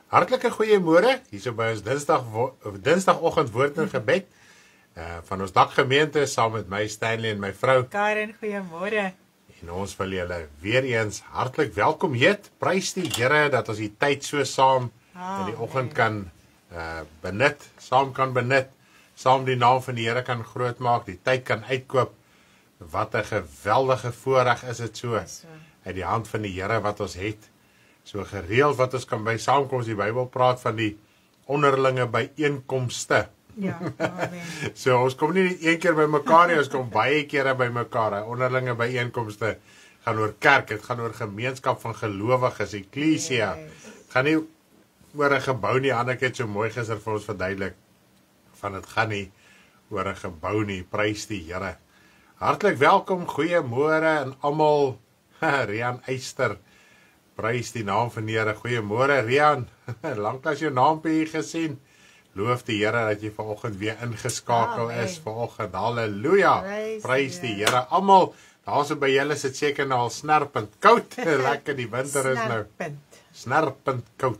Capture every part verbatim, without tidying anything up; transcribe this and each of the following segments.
Hartlike goeiemôre, hier so by ons Dinsdag, Dinsdagoggend Woord en Gebed uh, van ons daggemeente, saam met my Stanley en my vrou Karen, goeiemôre. En ons wil julle weer eens hartlik welkom heet. Prys die Here dat ons die tyd so saam oh, in die oggend kan uh, benut, saam kan benut, saam die naam van die Here kan groot maak, die tyd kan uitkoop. Wat 'n geweldige voorreg is dit so, so, uit die hand van die Here wat ons het. So gereeld wat ons kan by saamkoms, die Bybel praat van die onderlinge byeenkomste. Ja, amen. So ons kom nie net een keer by mekaar nie, ons kom baie kere by mekaar. Onderlinge byeenkomste gaan oor kerk, dit gaan oor gemeenskap van gelowiges, eklesia. Yes. Gaan nie oor 'n gebou nie, Annelie het so mooi gister vir ons verduidelik, van dit gaan nie oor 'n gebou nie, prys die Here. Hartlik welkom, goeiemôre en almal, Rian Eyster. Prys die naam van die Here. Goeiemôre Rian. Lanklaas jou naampie hier gesien. Loof die Here dat jy vanoggend weer ingeskakel Amen. Is vanoggend. Halleluja. Prys, Prys die Here. Almal, daarso by julle sit seker nou al snerpend koud. Lekker, die winter is nou snerpend koud.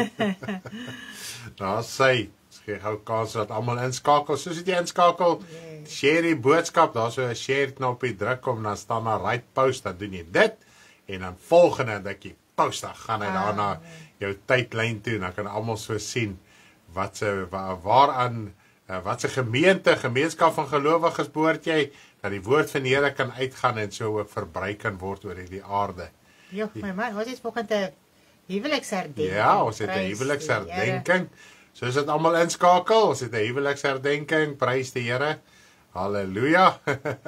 Daar sê, gee gou kans dat almal inskakel. Soos dit jy inskakel, yes. Share die boodskap. Daarso 'n share knoppie druk om, dan staan daar right post, dan doen jy dit. En dan volgende dat jy post, dan gaan hy daarna jou tydlyn toe, dan kan almal so sien wat se waaraan wat se gemeente, gemeenskap van gelowiges behoort jy, dat die woord van die Here kan uitgaan en so ook verbrei kan word oor hierdie aarde. Ja, my man, ons het volgens 'n huweliksherdenking. Ja, ons het 'n huweliksherdenking. So is dit almal inskakel, ons het 'n huweliksherdenking, prys die Here. Halleluja.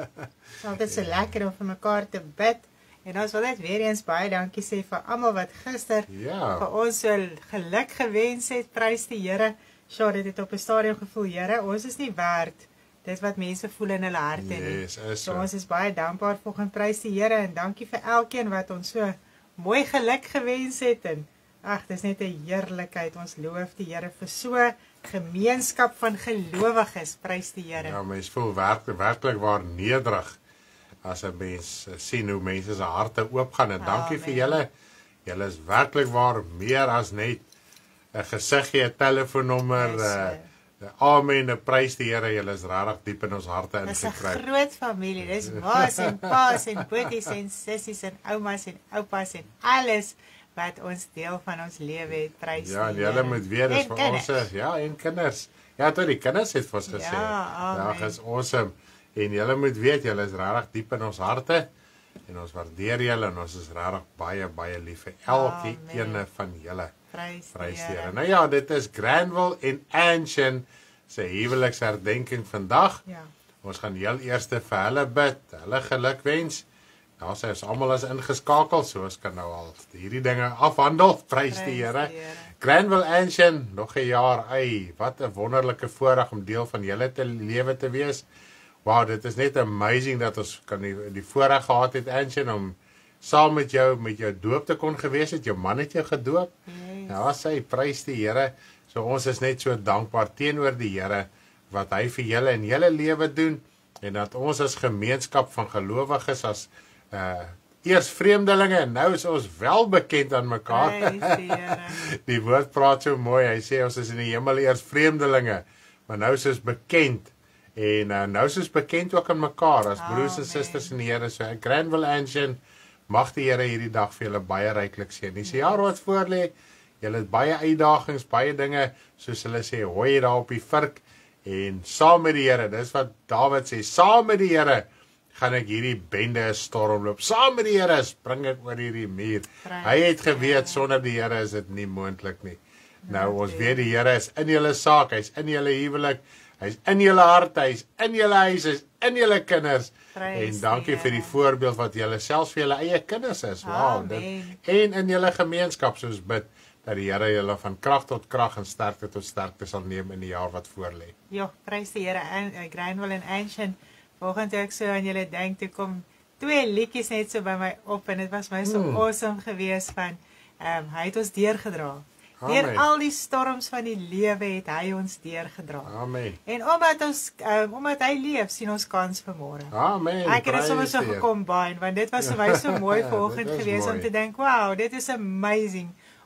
Want dit is so lekker om vir mekaar te bid. En ons wil net weer eens baie dankie sê vir almal wat gister ja. vir ons so geluk gewens het, prys die Here. Sjoe, dit het op 'n stadium gevoel, Here, ons is nie werd dit wat mense voel in hulle harte nie. Yes, so ons is baie dankbaar volgens prys die Here en dankie vir elkeen wat ons so mooi geluk gewens het. En ag, dis net 'n heerlikheid. Ons loof die Here vir so gemeenskap van gelowiges, prys die Here. Ja, mens voel werklik werklik waar nederig as 'n mens sien hoe mense se harte oopgaan en dankie Amen. Vir julle. Julle is werklik waar meer as net 'n gesiggie, 'n telefoonnommer, 'n yes, uh, amen, 'n prys die Here. Julle is regtig diep in ons harte ingekry. Dis 'n groot familie. Dis ma's en pa's en boeties en sissies en oumas en oupas en alles wat ons deel van ons lewe het, prys ja, die Here. Ja, julle moet weet dis vir ons, ja, en kinders. Ja, tot die kinders het vir ons gesê. Ja, amen. Ja, dis awesome. En julle moet weet, julle is regtig diep in ons harte en ons waardeer julle en ons is regtig baie baie lief vir elke ene van julle. Prys die Here. Nou ja, dit is Granville en Anshin se huweliksherdenking vandag. Ja. Ons gaan heel eers vir hulle bid, hulle gelukwens. Daar sê ons almal is ingeskakel, so ons kan nou al hierdie dinge afhandel. Prys die Here. Granville Anshin, nog 'n jaar, ai, wat 'n wonderlike voorreg om deel van julle te lewe te wees. Wow, dit is net amazing dat ons kan die, die voorreg gehad het, Anshin, om saam met jou, met jou doop te kon gewees het. Jou man het jou gedoop. Yes. Ja, sy prys die Here. So ons is net so dankbaar teenoor die Here, wat hy vir julle in julle lewe doen, en dat ons as gemeenskap van gelowiges, as uh, eers vreemdelinge, en nou is ons wel bekend aan mekaar. Prys die Here. Die woord praat so mooi, hy sê ons is in die hemel eers vreemdelinge, maar nou is ons bekend. En uh, nou is ons bekend ook aan mekaar as broers en susters in die Here. So Granville Anshin, mag die Here hierdie dag vir julle baie ryklik seën. Dis die jaar wat voor lê. Julle het baie uitdagings, baie dinge, soos hulle sê, hooi daar op die vurk en saam met die Here. Dis wat Dawid sê, saam met die Here gaan ek hierdie bende stormloop. Saam met die Here spring ek oor hierdie muur. Hy het geweet sonder die Here is dit nie moontlik nie. Nou ons weet die Here is in julle saak, hy's in julle huwelik. Hy's in julle hart, hy's in julle huis, hy's in julle kinders. Prijs en dankie die vir die voorbeeld wat julle selfs vir julle eie kinders is. Wow, dit, en in julle gemeenskap soos bid dat die Here julle van krag tot krag en sterkte tot sterkte sal neem in die jaar wat voorlê. Ja, prys die Here. En uh, Granville en Anshin, volgens ek so aan julle dink, toe kom twee liedjies net so by my op en dit was my so hmm. awesome geweest van ehm um, hy het ons deurgedra. Deur al die storms van die lewe het hy ons deurgedra. Amen. En omdat ons um, omdat hy leef, sien ons kans vir môre. Amen. Ek het dit sommer so gekombine want dit was vir my so mooi vanoggend geweest om te dink, wow, dit is amazing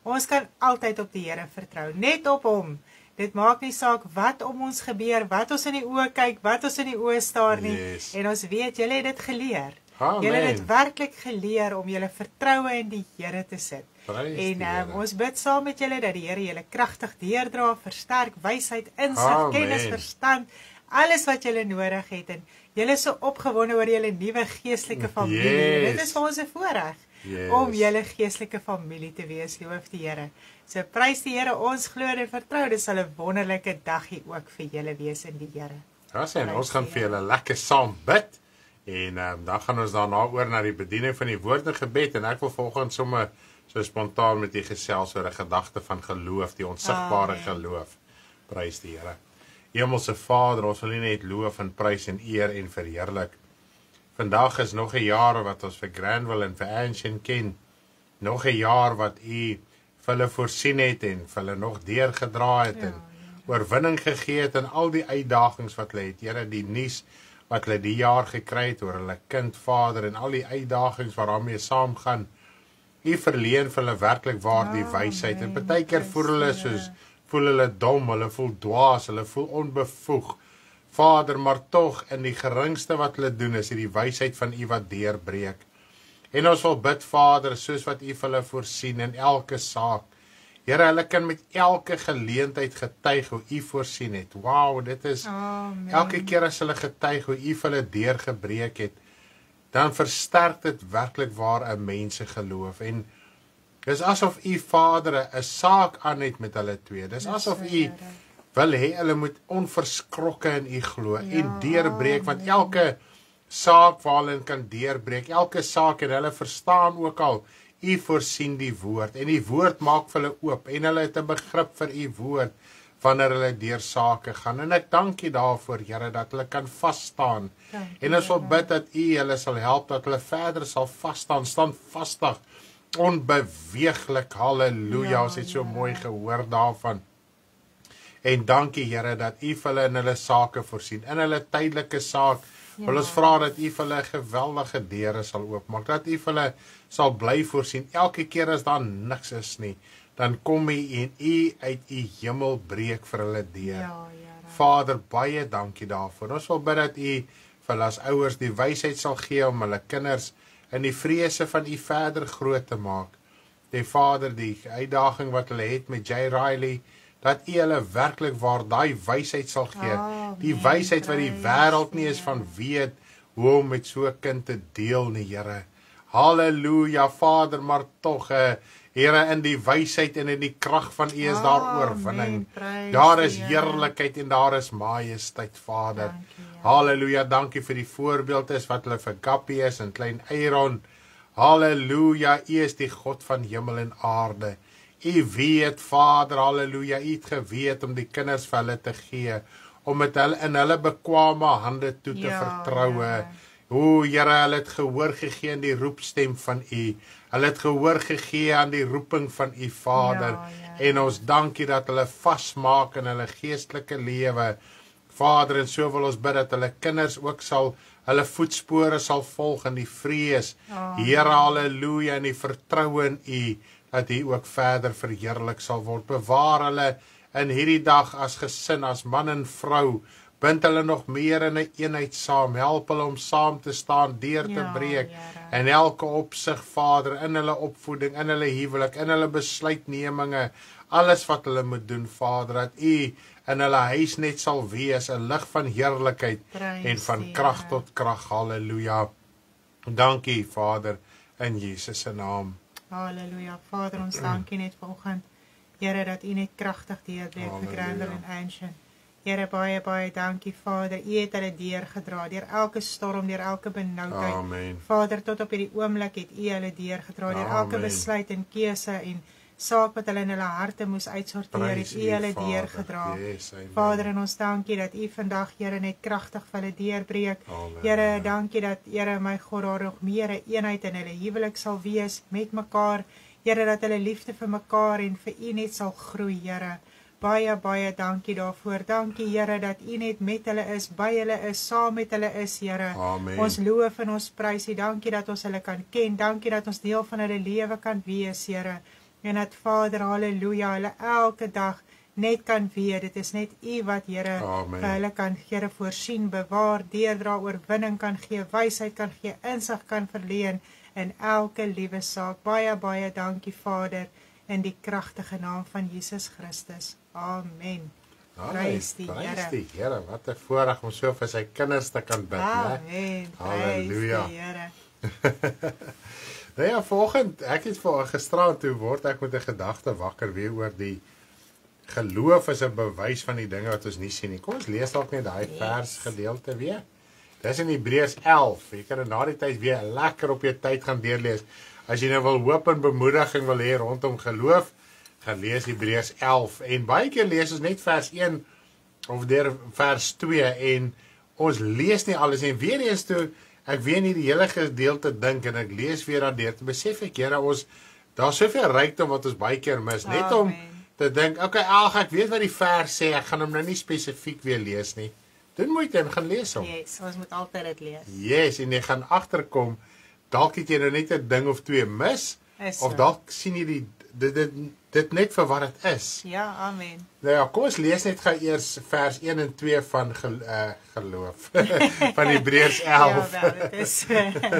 Ons kan altyd op die Here vertrou, net op hom. Dit maak nie saak wat om ons gebeur, wat ons in die oë kyk, wat ons in die oë staar nie. Yes. En ons weet, julle het dit geleer. Amen. Julle het dit werklik geleer om julle vertroue in die Here te sit. Prys En die um, Here. ons bid saam met julle dat die Here julle kragtig deurdra, versterk, wysheid, insig, Amen. kennis, verstand, alles wat julle nodig het. En julle is so opgewonde oor julle nuwe geestelike familie. Yes. Dit is vir ons 'n voorreg Yes. om julle geestelike familie te wees, loof die Here. So prys die Here, ons glo en vertrou, dit sal 'n wonderlike dag hier ook vir julle wees in die Here. Ja, sien, Prys ons gaan die vir julle lekker saam bid. En um, dan gaan ons daarna oor na die bediening van die woord en gebed. En ek wil volgens sommer so spontaan met die gesels oor 'n gedagte van geloof, die onsigbare Amen. geloof. Prys die Here. Hemelse Vader, ons wil U net loof en prys en eer en verheerlik. Vandag is nog 'n jaar wat ons vir Granville en vir Anshin ken. Nog 'n jaar wat U vir hulle voorsien het en vir hulle nog deurgedra het Ja, en oorwinning gegee het in al die uitdagings wat hulle het. Here, die nuus wat hulle die jaar gekry het oor hulle kind, Vader, en al die uitdagings waarmee saamgaan. U verleen vir hulle werklik waar die wysheid. En partykeer voel hulle soos voel hulle dom, hulle voel dwaas, hulle voel onbevoeg. Vader, maar tog in die geringste wat hulle doen is die wysheid van U wat deurbreek. En ons wil bid, Vader, soos wat U vir hulle voorsien in elke saak. Here, hulle kan met elke geleentheid getuig hoe U voorsien het. Wow, dit is Amen. elke keer as hulle getuig hoe U vir hulle deurgebreek het, dan versterk dit werklik waar 'n mens se geloof. En dis asof U, Vader, 'n saak aan het met hulle twee. Dis asof U wil hê hulle moet onverskrokke in U glo en deurbreek, want elke saak waar hulle kan deurbreek, elke saak, en hulle verstaan ook al, U voorsien die woord, en die woord maak vir hulle oop, en hulle het 'n begrip vir U woord, wanneer hulle deur sake gaan. En ek dank U daarvoor, Here, dat hulle kan vasstaan. En ons wil bid dat U hulle sal help, dat hulle verder sal vasstaan, standvastig, onbeweeglik. Halleluja, Ja, ons het so Here. mooi gehoor daarvan. En dankie, Here, dat U vir hulle in hulle sake voorsien, in hulle tydelike saak. Wil ons vra dat U vir hulle geweldige deure sal oopmaak, dat U vir hulle sal bly voorsien. Elke keer as daar niks is nie, dan kom U en U uit U hemel breek vir hulle deur. Ja, Here. Vader, baie dankie daarvoor. Ons wil bid dat U vir hulle as ouers die wysheid sal gee om hulle kinders in die vrese van U verder groot te maak. Die Vader, die uitdaging wat hulle het met J. Riley, dat U hulle werklik waar daai wysheid sal gee. Amen. Die wysheid wat die Prys wêreld nie die eens van weet hoe om met so 'n kind te deel nie, Here. Halleluja, Vader, maar tog, uh, Here, in die wysheid en in die krag van U is daar Amen. oorwinning. Prys Daar is die Here. heerlikheid en daar is majesteit, Vader. Dankie, Here. Halleluja, dankie vir die voorbeeld is wat hulle vir Gappie is en klein Aaron. Halleluja, U is die God van hemel en aarde. U weet, Vader, halleluja, U het geweet om die kinders vir hulle te gee, om met hulle in hulle bekwame hande toe te Ja, vertroue. Here. O, Here, hulle het gehoor gegee aan die roepstem van U. Hulle het gehoor gegee aan die roeping van U, Vader. Ja, Here. En ons dankie dat hulle vasmaak in hulle geestelike lewe. Vader, en so wil ons bid dat hulle kinders ook sal, hulle voetspore sal volg in die vrees. Amen. Here, halleluja, en die vertroue in U, dat U ook verder verheerlik sal word. Bewaar hulle in hierdie dag as gesin, as man en vrou. Bind hulle nog meer in 'n eenheid saam. Help hulle om saam te staan, deur te Ja, breek. Here. In elke opsig, Vader, in hulle opvoeding, in hulle huwelik, in hulle besluitneminge, alles wat hulle moet doen, Vader, dat U in hulle huis net sal wees, 'n lig van heerlikheid Prys en van die krag Here. tot krag. Halleluja. Dankie, Vader, in Jesus se naam. Halleluja. Vader, ons dankie net vanoggend. Here, dat U net kragtig deurbreek vir Halleluja. Granville en Anshin. Here, baie, baie dankie, Vader. U het hulle deurgedra, deur elke storm, deur elke benoudheid. Amen. Vader, tot op hierdie oomblik het U hulle deurgedra, deur elke Amen. besluit en keuse en saak wat hulle in hulle harte moes uitsorteer, het Prys U U, hulle Vader. deurgedra. Yes, amen. Vader, en ons dankie dat U vandag, Here, net kragtig vir hulle deurbreek. Amen. Here, dankie dat, Here, my God, daar nog meer 'n eenheid in hulle huwelik sal wees met mekaar. Here, dat hulle liefde vir mekaar en vir U net sal groei, Here. Baie, baie dankie daarvoor. Dankie, Here, dat U net met hulle is, by hulle is, saam met hulle is, Here. Amen. Ons loof en ons prys U. Dankie dat ons hulle kan ken. Dankie dat ons deel van hulle lewe kan wees, Here. En dat Vader, halleluja, hulle elke dag net kan weet, dit is net U wat Here vir hulle kan Here voorsien, bewaar, deurdra, oorwinning kan gee, wysheid kan gee, insig kan verleen in elke liewe saak. Baie, baie dankie Vader, in die kragtige naam van Jesus Christus. Amen. Prys die Here. Prys die Here, wat 'n voorreg om so vir sy kinders te kan bid, né? Amen. Halleluja. Prys die Here. Nou ja, vanoggend, ek het vir gisterand toe word ek met 'n gedagte wakker weer oor die geloof is 'n bewys van die dinge wat ons nie sien nie. Kom ons lees dalk net daai yes. vers gedeelte weer. Dis in Hebreërs elf. Jy kan dit na die tyd weer lekker op jou tyd gaan deurlees. As jy nou wil hoop en bemoediging wil hê rondom geloof, gaan lees Hebreërs elf. En baie keer lees ons net vers een of deur vers twee en ons lees nie alles en weer eens toe ek weer nie die hele gedeelte dink en ek lees weer daardeur te besef ek Here ons daar's soveel rykdom wat ons baie keer mis net Amen. om te dink okay ag ek weet wat die vers sê ek gaan hom nou nie spesifiek weer lees nie. Doen moeite en gaan lees hom. Yes, ons moet altyd dit lees. Yes, en jy gaan agterkom dalk het jy nou net 'n ding of twee mis Is of so. dalk sien jy die dit dit dit net vir wat dit is. Ja, amen. Nou ja, kom ons lees net gou eers vers een en twee van gel, uh, geloof van Hebreërs elf. Ja, wel, dit is so.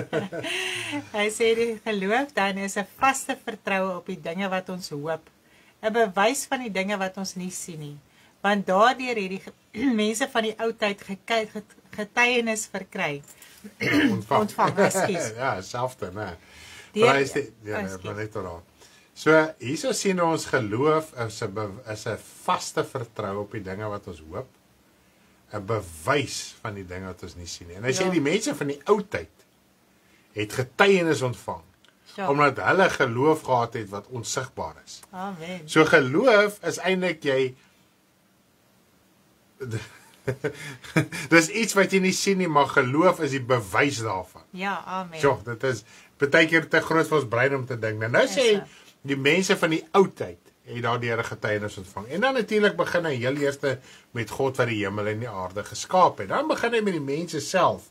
Hy sê die geloof dan is 'n vaste vertroue op die dinge wat ons hoop. 'n Bewys van die dinge wat ons nie sien nie. Want daardeur het die mense van die ou tyd getuienis verkry. Ontvang. Ontvang, ekskuus. Ja, selfde, né? Deur- Maar is dit ja, Oh, nee, ekskuus. maar net oor. So hierso sien ons geloof is 'n be- is 'n vaste vertroue op die dinge wat ons hoop. 'n Bewys van die dinge wat ons nie sien nie. En hy sê Ja. die mense van die ou tyd het getuienis ontvang Ja. omdat hulle geloof gehad het wat onsigbaar is. Amen. So geloof is eintlik jy dis iets wat jy nie sien nie, maar geloof is die bewys daarvan. Ja, amen. So, dit is baie keer te groot vir ons brein om te dink. Nou, nou sê so. die mense van die ou tyd het daardeur 'n getuienis ontvang. En dan natuurlik begin hy heel eers met God wat die hemel en die aarde geskaap het. Dan begin hy met die mense self.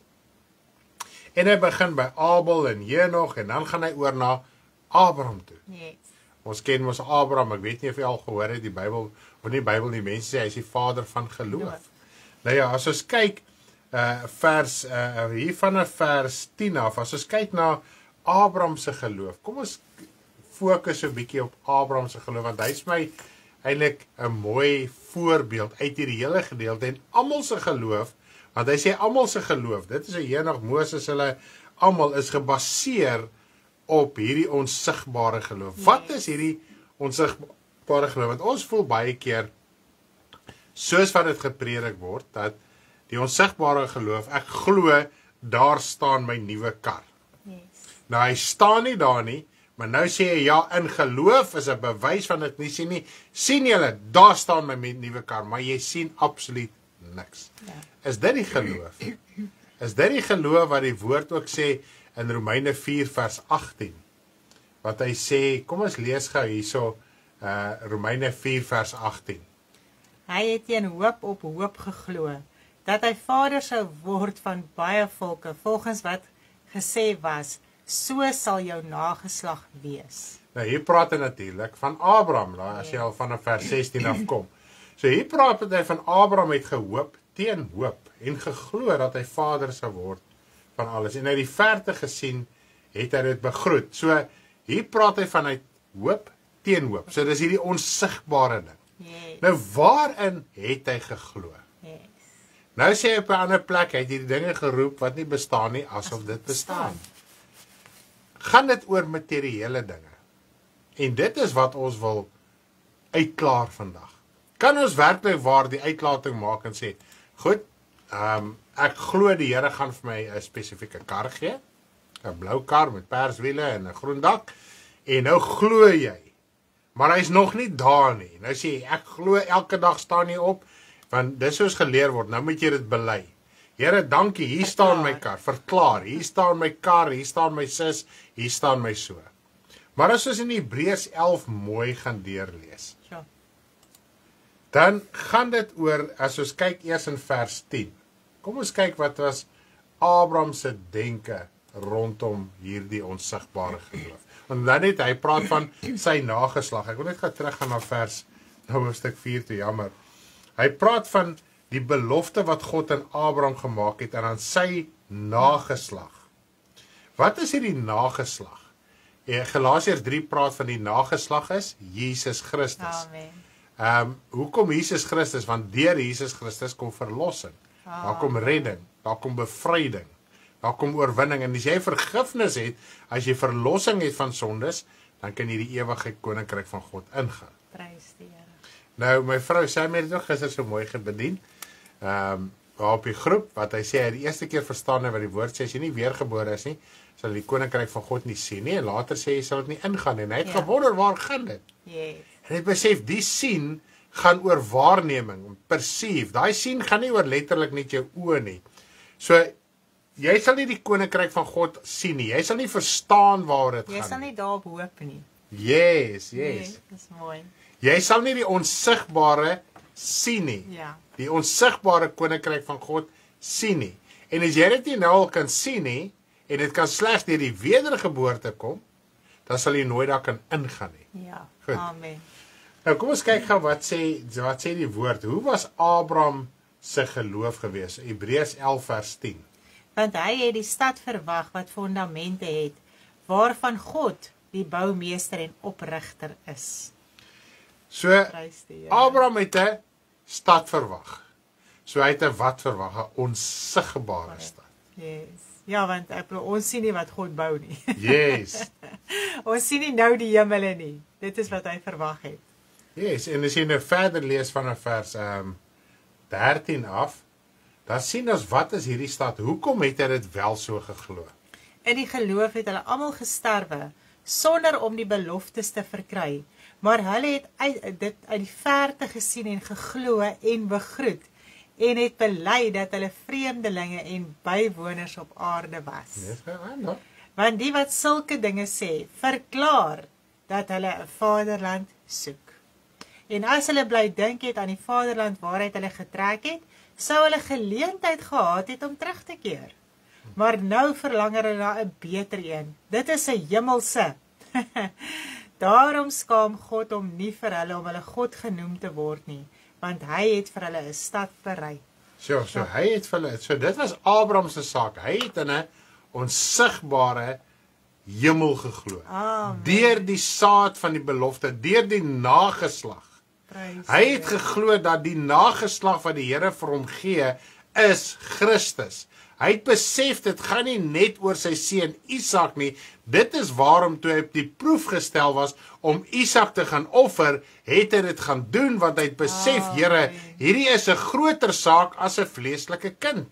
En hy begin by Abel en Henog en dan gaan hy oor na Abraham toe. Yes. Ons ken mos Abraham, ek weet nie of jy al gehoor het die Bybel of nie Bybel nie, mense sê hy is die vader van geloof. Geloof. Nou ja, as ons kyk uh vers uh hier van vers tien af, as ons kyk na Abraham se geloof. Kom ons fokus so 'n bietjie op Abraham se geloof want hy's my eintlik 'n mooi voorbeeld uit hierdie hele gedeelte en almal se geloof, want hy sê almal se geloof, dit is Henog, Moses, hulle almal is gebaseer op hierdie onsigbare geloof. Yes. Wat is hierdie onsigbare geloof? Want ons voel baie keer soos wat dit gepredik word dat die onsigbare geloof, ek glo daar staan my nuwe kar. Yes. Nou hy staan nie daar nie, maar nou sê hy ja, in geloof is 'n bewys van dit nie sien nie. Sien julle, daar staan my nuwe kar, maar jy sien absoluut niks. Ja. Is dit die geloof? Is dit die geloof wat die woord ook sê in Romeine vier vers agttien? Wat hy sê, kom ons lees gou hierso uh Romeine vier vers agttien. Hy het teen hoop op hoop geglo, dat hy vader sou word van baie volke, volgens wat gesê was, so sal jou nageslag wees. Nou hier praat hy natuurlik van Abraham, nou, as jy al van vers sestien afkom. So hier praat hy van Abraham het gehoop teen hoop en geglo dat hy vader sou word van alles. En uit die verte gesien het hy dit begroet. So hier praat hy van uit hoop teen hoop. So dis hierdie onsigbare ding. Yes. Nou waarin het hy geglo? Yes. Nou sê hy op 'n ander plek, hy het hierdie dinge geroep wat nie bestaan nie asof dit bestaan. Gaan dit oor materiële dinge. En dit is wat ons wil uitklaar vandag. Kan ons werklik waar die uitlating maak en sê, goed, um, ek glo die Here gaan vir my 'n spesifieke kar gee, 'n blou kar met pers wiele en 'n groen dak, en nou glo jy, maar hy's nog nie daar nie. Nou sê jy, ek glo elke dag staan jy op, want dis soos geleer word, nou moet jy dit bely. Here, dankie, hier staan my kar, verklaar, hier staan my kar, hier staan my sis, hier staan my so. Maar as ons in Hebreërs elf mooi gaan deurlees, Sure. dan gaan dit oor, as ons kyk eers in vers tien, kom ons kyk wat was Abraham se denke rondom hierdie onsigbare geloof. En dan net, hy praat van sy nageslag. Ek wil net gaan terug gaan na vers, nou hoofstuk vier toe, jammer. Hy praat van die belofte wat God aan Abraham gemaak het en aan sy nageslag. Wat is hierdie nageslag? Galasiërs drie praat van die nageslag is Jesus Christus. Amen. Um, hoekom Jesus Christus? Want deur Jesus Christus kom verlossing. Amen. Daar kom redding, daar kom bevryding, daar kom oorwinning. En as jy vergifnis het, as jy verlossing het van sondes, dan kan jy die ewige koninkryk van God ingaan. Prys die Here. Nou, my vrou sê my dit nog gister so mooi gebedien. Ehm um, op die groep wat hy sê hy die eerste keer verstaan wat die woord sê, as jy nie weergebore is nie, sal die koninkryk van God nie sien nie. En later sê hy sal dit nie ingaan nie. En hy het Ja. gewonder waar gaan dit? Yes. En hy besef die sien gaan oor waarneming, perceive. Daai sien gaan nie oor letterlik net jou oë nie. So jy sal nie die koninkryk van God sien nie. Jy sal nie verstaan waar dit Jy gaan sal nie. nie daarop hoop nie. Yes, yes. Nee, dis mooi. Jy sal nie die onsigbare sien nie. Ja. Die onsigbare koninkryk van God sien nie. En as jy dit nie nou al kan sien nie, en dit kan slegs deur die wedergeboorte kom, dan sal jy nooit daar kan ingaan nie. Ja. Goed. Amen. Nou kom ons kyk gou wat sê wat sê die woord. Hoe was Abraham se geloof gewees? Hebreërs elf vers tien. Want hy het die stad verwag wat fondamente het, waarvan God die boumeester en oprigter is. So Prys die Here. Abraham het 'n stad verwag. So hy het 'n wat verwag? 'n Onsigbare stad. Yes. Ja, want ek bedoel, ons sien nie wat God bou nie. Yes. Ons sien nie nou die hemele nie. Dit is wat hy verwag het. Yes, en as jy nou verder lees van 'n vers ehm um, dertien af, dan sien ons wat is hierdie stad? Hoekom het hy dit wel so geglo? In die geloof het hulle almal gesterwe sonder om die beloftes te verkry, maar hulle het uit, dit uit die verte gesien en geglo en begroet en het bely dat hulle vreemdelinge en bywoners op aarde was. Yes, ja, Want die wat sulke dinge sê, verklaar dat hulle 'n vaderland soek. En as hulle bly dink het aan die vaderland waaruit hulle getrek het, sou hulle geleentheid gehad het om terug te keer. Maar nou verlang hulle na 'n beter een. Dit is 'n hemelse. Daarom skaam God hom nie vir hulle om hulle God genoem te word nie, want hy het vir hulle 'n stad berei. So, so hy het vir hulle, so dit was Abraham se saak. Hy het in 'n onsigbare hemel geglo. Amen. Deur die saad van die belofte, deur die nageslag. Prys Hy die het Here. geglo dat die nageslag wat die Here vir hom gee, is Christus. Hy het besef dit gaan nie net oor sy seun Isak nie. Dit is waarom toe hy op die proef gestel was om Isak te gaan offer, het hy dit gaan doen want hy het besef, Amen. Here, hierdie is 'n groter saak as 'n vleeslike kind.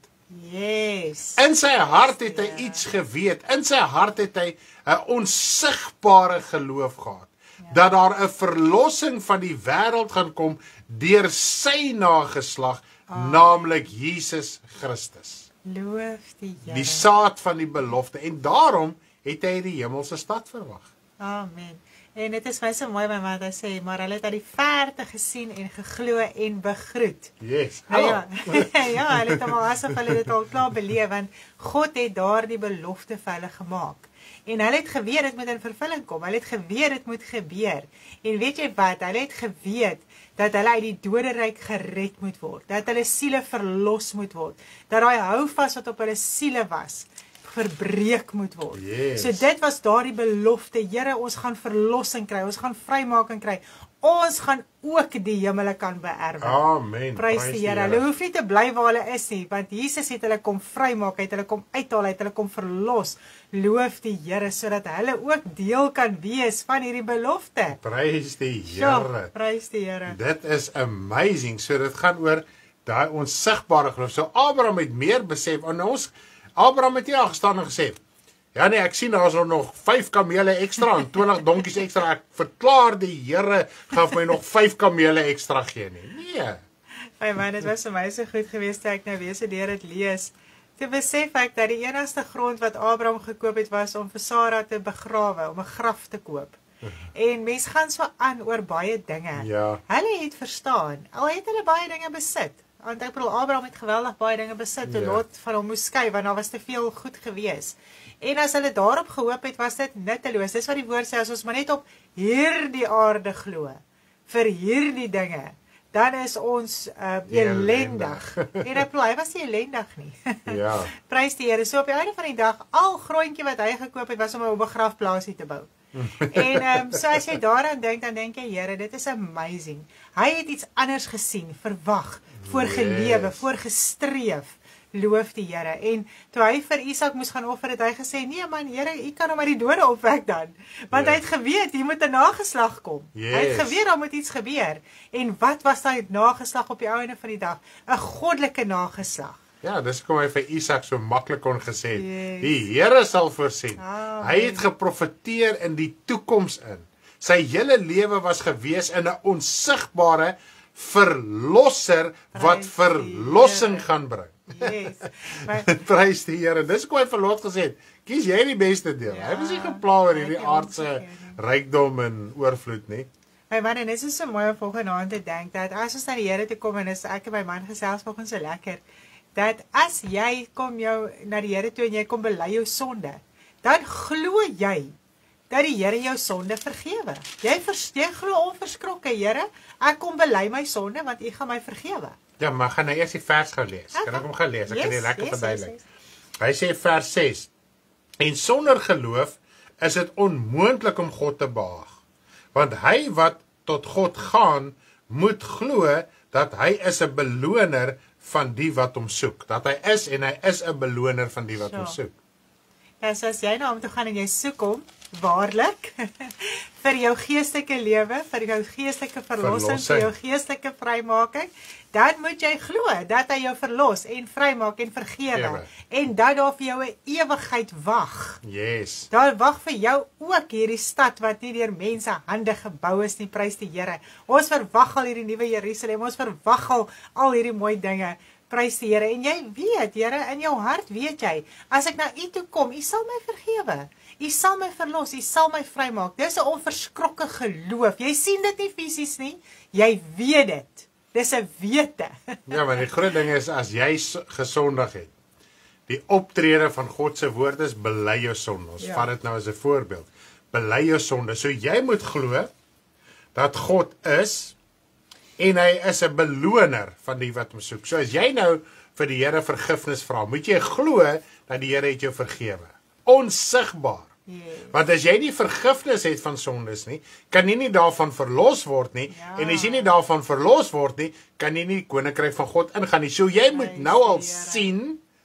Yes. In sy hart het hy iets geweet. In sy hart het hy 'n onsigbare geloof gehad. Dat daar 'n verlossing van die wêreld gaan kom deur sy nageslag, naamlik Jesus Christus. Loof die Here. Die saad van die belofte. En daarom het hy die hemelse stad verwag. Amen. En dit is my so mooi my wat hy sê, maar hulle het uit die verte gesien en geglo en begroet. Yes. Nou Hallo. ja, ja, hulle het hom al asof hulle dit al klaar beleef, want God het daardie belofte vir hulle gemaak. En hulle het geweet dit moet in vervulling kom. Hulle het geweet dit moet gebeur. En weet jy wat? Hulle het geweet dat hulle uit die doderyk gered moet word. Dat hulle siele verlos moet word. Dat daai houvas wat op hulle siele was, verbreek moet word. Yes. So dit was daardie belofte. Here, ons gaan verlossing kry. Ons gaan vrymaking kry. Ons gaan ook die hemele kan beerwe. Amen. Prys die Here. Hulle hoef nie te bly waar hulle is nie, want Jesus het hulle kom vrymaak, het hulle kom uithaal, het hulle kom verlos. Loof die Here sodat hulle ook deel kan wees van hierdie belofte. Prys die Ja, Here. prys die Here. Dit is amazing. So dit gaan oor daai onsigbare geloof. So Abraham het meer besef. En ons Abraham het nie al gestaan en gesê, ja nee, ek sien daar is nog vyf kamele ekstra en twintig donkies ekstra. Ek verklaar die Here gaan vir my nog vyf kamele ekstra gee nie. Nee. My man, dit was vir my so goed geweest toe ek nou weer so deur dit lees. Toe besef ek dat die enigste grond wat Abraham gekoop het was om vir Sara te begrawe, om 'n graf te koop. En mens gaan so aan oor baie dinge. Ja. Hulle het verstaan, al het hulle baie dinge besit, Want ek bedoel, Abraham het geweldig baie dinge besit, toe Ja. Lot van hom moes skei, want daar was te veel goed gewees. En as hulle daarop gehoop het, was dit nutteloos. Dis wat die woord sê, as ons maar net op hierdie aarde glo, vir hierdie dinge, dan is ons uh, elendig. En ek bedoel, hy was nie elendig nie. Ja. Prys die Here. So op die einde van die dag, al grondjie wat hy gekoop het, was om 'n begrafplaasie te bou. En um, so as jy daaraan dink, dan dink jy, Here, dit is amazing. Hy het iets anders gesien, verwag, voorgelewe, Yes. voorgestreef. Loof die Here. En toe hy vir Isak moes gaan offer, het hy gesê, nee man, Here, u kan hom uit die dode opwek dan. Want Ja. hy het geweet, hier moet 'n nageslag kom. Yes. Hy het geweet, daar moet iets gebeur. En wat was daai nageslag op die einde van die dag? 'n Goddelike nageslag. Ja, dis kom hy vir Isak so maklik kon gesê het. Yes. Die Here sal voorsien. Amen. Hy het geprofeteer in die toekoms in. Sy hele lewe was gewees in 'n onsigbare verlosser wat Prys die verlossing Here. gaan bring. Yes. Maar, Prys die Here. Dis kom hy vir Lot gesê het. Kies jy die beste deel. Ja, hy was nie gepla oor hy hierdie het aardse omgegee nie. rykdom en oorvloed nie. my man, en dit is so mooi om volgende aan te dink, dat as ons na die Here toe kom, en is ek en my man gesels volgens so lekker, dat as jy kom jou na die Here toe en jy kom bely jou sonde, dan glo jy dat die Here jou sonde vergewe. Jy verstaan, glo onverskrokke, Here, ek kom bely my sonde want U gaan my vergewe. Ja, maar gaan nou eers die vers gou lees. Kan Okay. ek hom gaan lees? Ek kan dit Yes, lekker yes, verduidelik. yes, Hy sê vers ses. En sonder geloof is dit onmoontlik om God te behaag. Want hy wat tot God gaan, moet glo dat hy is 'n beloner van die wat hom soek. Dat hy is en hy is 'n beloner van die wat hom So. soek. Ja, so as jy na hom toe gaan en jy soek hom, waarlik, vir jou geestelike lewe, vir jou geestelike verlossing, vir jou geestelike vrymaking, dan moet jy glo dat hy jou verlos en vrymaak en vergewe. Ewe. En dat daar vir jou 'n ewigheid wag. Yes. Daar wag vir jou ook hierdie stad wat nie deur mense hande gebou is nie, prys die Here. Ons verwag al hierdie nuwe Jerusalem, ons verwag al al hierdie mooi dinge. Prys die Here. En jy weet, Here, in jou hart weet jy, as ek na U toe kom, U sal my vergewe. U sal my verlos, U sal my vrymaak. Dis 'n onverskrokke geloof. Jy sien dit nie fisies nie, jy weet dit. Dis 'n wete. Ja, maar die groot ding is, as jy so- gesondig het, die optrede van God se woord is, bely jou sonde. Ons Ja. vat dit nou as 'n voorbeeld. Bely jou sonde. So jy moet glo dat God is, en hy is 'n beloner van die wat hom soek. So as jy nou vir die Here vergifnis vra, moet jy glo dat die Here het jou vergewe. Onsigbaar. Yes. Want as jy nie vergifnis het van sondes nie, kan jy nie daarvan verlos word nie. Ja. En as jy nie daarvan verlos word nie, kan jy nie die koninkryk van God ingaan nie. So jy moet Prys nou al die Here. sien,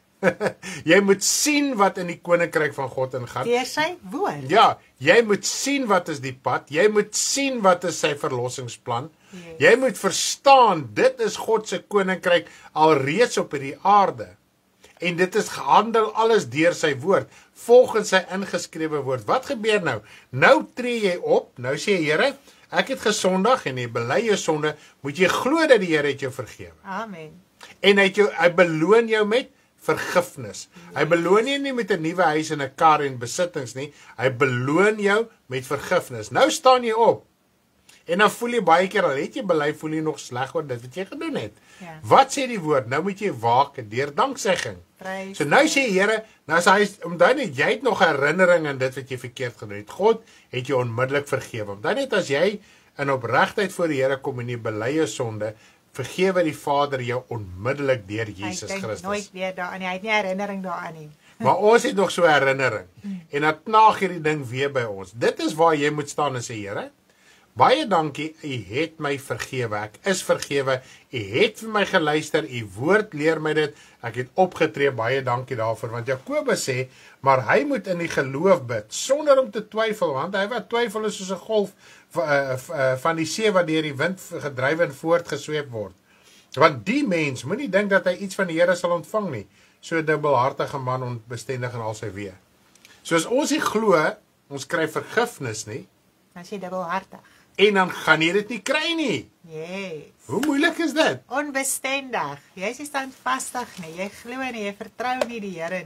jy moet sien wat in die koninkryk van God ingaan. Deur sy woord. Ja, jy moet sien wat is die pad, jy moet sien wat is sy verlossingsplan. Yes. Jy moet verstaan, dit is God se koninkryk alreeds op hierdie aarde. En dit is gehandel alles deur sy woord, volgens sy ingeskrewe woord. Wat gebeur nou? Nou tree jy op, nou sê jy, Here, ek het gesondig en jy bely jou sonde, moet jy glo dat die Here het jou vergewe. Amen. En hy het jou, hy beloon jou met vergifnis. Hy beloon jou nie met 'n nuwe huis en 'n kar en besittings nie. Hy beloon jou met vergifnis. Nou staan jy op. En dan voel jy baie keer al het jy bely, voel jy nog sleg oor dit wat jy gedoen het. Ja. Wat sê die woord? Nou moet jy waak deur danksegging. Prys. So nou sê die Here, nou as hy omdat net jy het nog herinnering aan dit wat jy verkeerd gedoen het. God het jou onmiddellik vergewe. Dan net as jy in opregtheid voor die Here kom en jy bely jou sonde, vergewe die Vader jou onmiddellik deur Jesus Hy dink Christus. nooit weer daaraan nie. Hy het nie herinnering daaraan nie. Maar ons het nog so 'n herinnering. En dan knaag hierdie ding weer by ons. Dit is waar jy moet staan en sê, Here, baie dankie, U het my vergewe. Ek is vergewe. U het vir my geluister. U woord leer my dit. Ek het opgetree. Baie dankie daarvoor. Want Jakobus sê, maar hy moet in die geloof bid, sonder om te twyfel, want hy wat twyfel is soos 'n golf van die see wat deur die wind gedryf en voortgesweep word. Want die mens moenie dink dat hy iets van die Here sal ontvang nie. So 'n dubbelhartige man onbestendig in al sy weë. So as ons nie glo, ons kry vergifnis nie, As jy dubbelhartig. en dan gaan jy dit nie kry nie. Yes. Hoe moeilik is dit? Onbestendig. Jy is nie standvastig nie. Jy glo nie, jy vertrou nie die Here nie.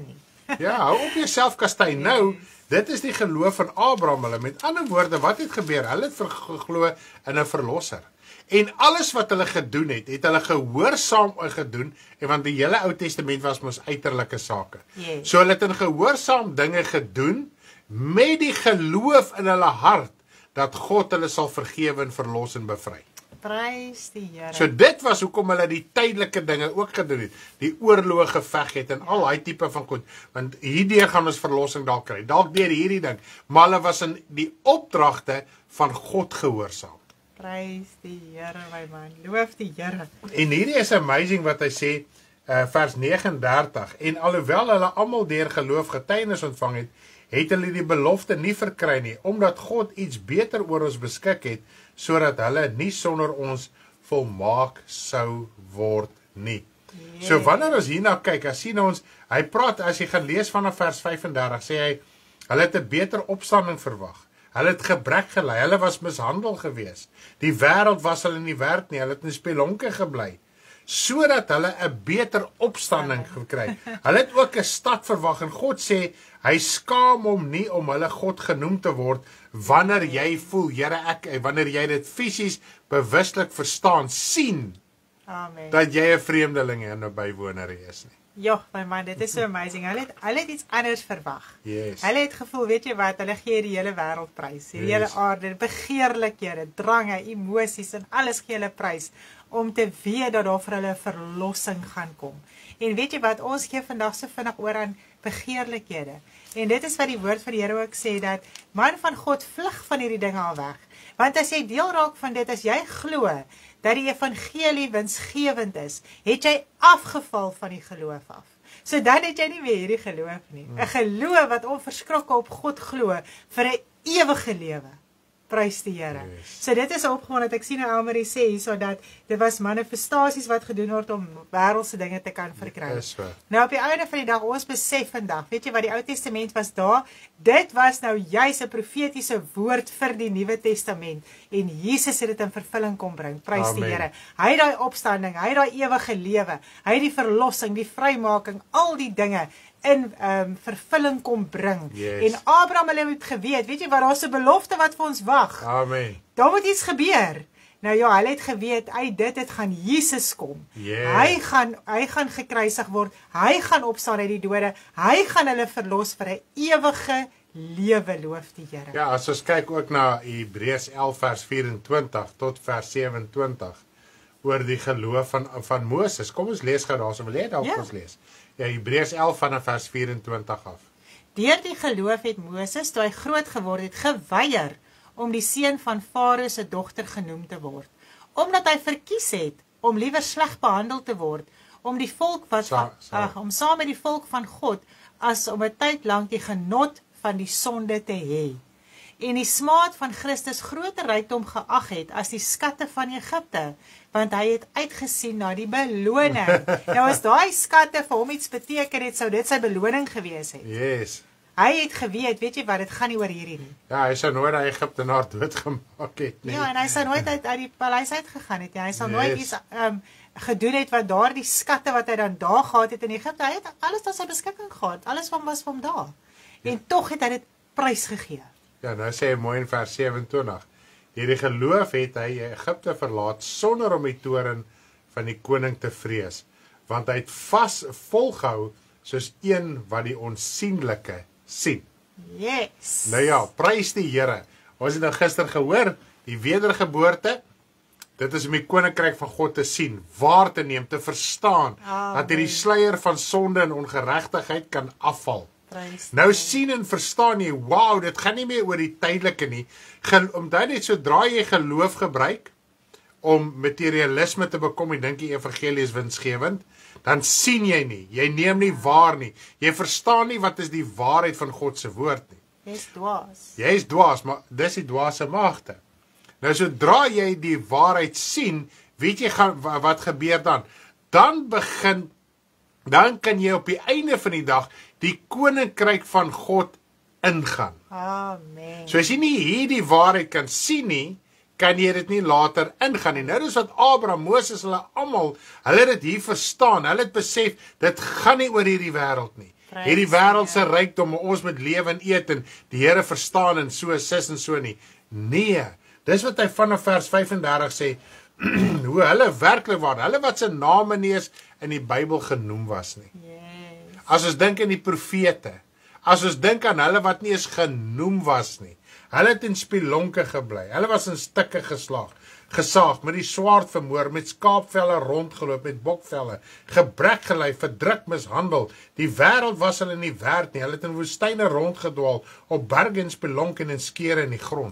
Ja, hou op jouself kastei. Nou, dit is die geloof van Abraham. Hulle, met ander woorde, wat het gebeur? Hulle het geglo in 'n verlosser. En alles wat hulle gedoen het, het hulle gehoorsaam gedoen, en want die hele Ou Testament was mos uiterlike sake. Yes. So hulle het in gehoorsaam dinge gedoen, met die geloof in hulle hart, dat God hulle sal vergewe en verlos en bevry. Prys die Here. So dit was hoekom hulle die tydelike dinge ook gedoen het, die oorloë geveg het en al daai tipe van goed, want hierdeur gaan ons verlossing dalk kry, dalk deur hierdie ding, maar hulle was in die opdragte van God gehoorsaam. Prys die Here, my man. Loof die Here. En hierdie is amazing wat hy sê, uh, vers nege en dertig, en alhoewel hulle almal deur geloof getuienis ontvang het, het hulle die belofte nie verkry nie, omdat God iets beter oor ons beskik het, sodat hulle nie sonder ons volmaak sou word nie. Yeah. So wanneer ons hierna kyk, as sien ons, hy praat, as jy gaan lees vanaf vers vyf en dertig, sê hy, hulle het 'n beter opstanding verwag. Hulle het gebrek gelei, hulle was mishandel gewees. Die wêreld was hulle nie werd nie, hulle het in spelonke gebly, sodat hulle 'n beter opstanding gekry. Hulle het ook 'n stad verwag, en God sê, hy skaam hom nie om hulle God genoem te word, wanneer jy voel, Here, ek, wanneer jy dit fisies, bewuslik verstaan, sien, Amen. dat jy 'n vreemdeling en 'n bywoner is nie. Ja, my man, dit is so amazing. Hulle het, hulle het iets anders verwag. Yes. Hulle het gevoel, weet jy wat, hulle gee die hele wêreld prys. Die Yes. hele aarde, begeerlikhede, drange, emosies en alles gee hulle prys om te weet dat daar vir hulle verlossing gaan kom. En weet jy wat, ons gee vandag so vinnig oor aan begeerlikhede. En dit is wat die woord van die Here ook sê, dat man van God vlug van hierdie dinge al weg. Want as jy deel raak van dit, as jy glo dat die evangelie winsgewend is, het jy afgeval van die geloof af. So dan het jy nie meer hierdie geloof nie. 'n Geloof wat onverskrokke op God glo vir 'n ewige lewe. Prys die Here. Yes. So dit is opgewond dat ek sien nou Elmarie sê hierso dat dit was manifestasies wat gedoen word om wêreldse dinge te kan verkry. Dis so. Nou op die einde van die dag, ons besef vandag, weet jy wat, die Ou Testament was daar, dit was nou juis 'n profetiese woord vir die Nuwe Testament, en Jesus het dit in vervulling kom bring. Prys die Amen. Here. Hy het daai opstanding, hy het daai ewige lewe, hy het die verlossing, die vrymaking, al die dinge in um, vervulling kom bring. Yes. En Abraham hulle het geweet, weet jy wat, daar's 'n belofte wat vir ons wag. Amen. Daar moet iets gebeur. Nou ja, hulle het geweet, uit dit het gaan Jesus kom. Yes. Hy gaan hy gaan gekruisig word, hy gaan opstaan uit die dode, hy gaan hulle verlos vir 'n ewige lewe, loof die Here. Ja, as ons kyk ook na Hebreërs elf vers vyf-en-twintig tot vers sewe-en-twintig, oor die geloof van, van Moses. Kom ons lees gou daarso, wil jy dalk Ja. ons lees? Ja, Hebreërs elf vanaf vers vyf-en-twintig af. Deur die geloof het Moses, toe hy groot geword het, geweier om die seun van Farao se dogter genoem te word, omdat hy verkies het om liewer sleg behandel te word, om die volk wat Sa sa ag, om saam met die volk van God, as om 'n tyd lank die genot van die sonde te hê. En die smaad van Christus groter rykdom geag het as die skatte van Egipte, want hy het uitgesien na die beloning. Nou as daai skatte vir hom iets beteken het, sou dit sy beloning gewees het. Yes. Hy het geweet, weet jy wat, dit gaan nie oor hierdie nie. Ja, hy sou nooit 'n Egiptenaar doodgemaak het nie. Ja, en hy sou nooit uit, uit die paleis uitgegaan het nie. Hy sou Yes. nooit iets um, gedoen het wat daardie skatte wat hy dan daar gehad het in Egipte, hy het alles tot sy beskikking gehad. Alles van was van daar. Ja. En tog het hy dit prys gegee. Ja, nou sê hy mooi in vers sewe-en-twintig. Deur die geloof het hy Egipte verlaat sonder om die toorn van die koning te vrees, want hy het vas volgehou soos een wat die onsigbare sien. Yes. Nou ja, prys die Here. Ons het nou gister gehoor, die wedergeboorte, dit is om die koninkryk van God te sien, waar te neem, te verstaan, Amen. dat hy die sluier van sonde en ongeregtigheid kan afval. Prys Nou sien en verstaan jy, wow, dit gaan nie meer oor die tydelike nie. Gel omdat net sodra jy geloof gebruik om materialisme te bekom en dink die evangelie is winsgewend, dan sien jy nie, jy neem nie waar nie. Jy verstaan nie wat is die waarheid van God se woord nie. Jy's dwaas. Jy is dwaas, maar dis die dwaase magte. Nou sodra jy die waarheid sien, weet jy gaan, wat gebeur dan? Dan begin dan kan jy op die einde van die dag die koninkryk van God ingaan. Amen. So as jy nie hierdie waarheid kan sien nie, kan jy dit nie later ingaan nie. Nou dis wat Abraham, Moses, hulle almal, hulle het dit hier verstaan, hulle het besef, dit gaan nie oor hierdie wêreld nie. hierdie wêreldse rykdom, ons moet lewe en eet en die Here verstaan en so, sis en so nie. Nee, dis wat hy vanaf vers vyf en dertig sê, hoe hulle werklik waar, hulle wat se name nie eens in die Bybel genoem was nie. Yes. As ons dink aan die profete, as ons dink aan hulle wat nie eens genoem was nie, hulle het in spelonke gebly, hulle was in stukke geslaag, gesaag, met die swaard vermoor, met skaapvelle rondgeloop, met bokvelle, gebrek gelei, verdruk, mishandel. Die wêreld was hulle nie werd nie, hulle het in woestyne rondgedwaal, op berge en spelonke en in skere in die grond.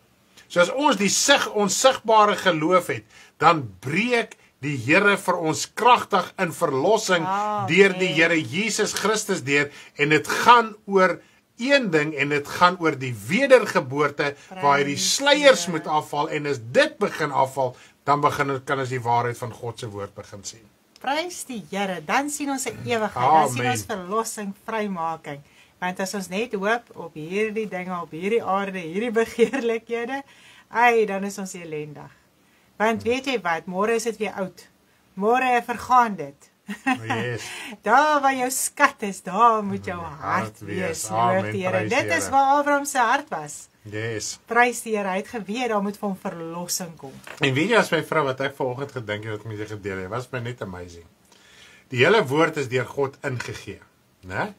So as ons die sig, onsigbare geloof het, dan breek die Here vir ons kragtig in verlossing oh, deur die Here Jesus Christus deur, en dit gaan oor een ding, en dit gaan oor die wedergeboorte, waar hy die sluiers moet afval, en as dit begin afval, dan begin kan ons die waarheid van God se woord begin sien. Prys die Here, dan sien ons 'n ewigheid, dan Amen. sien ons verlossing, vrymaking. Want as ons net hoop op hierdie dinge, op hierdie aarde, hierdie begeerlikhede, ai, dan is ons elendig. Want weet jy wat, môre is dit weer oud. Môre vergaan dit. Oh, yes. Daar waar jou skat is, daar moet jou hart wees. Loof die Here. Dit is waar Abraham se hart was. Yes. Prys die Here, hy het geweet daar moet vir hom verlossing kom. En weet jy, as my vrou wat ek vanoggend gedink het wat met jy gedeel het, was my net amazing. Die hele woord is deur God ingegee, né?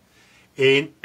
En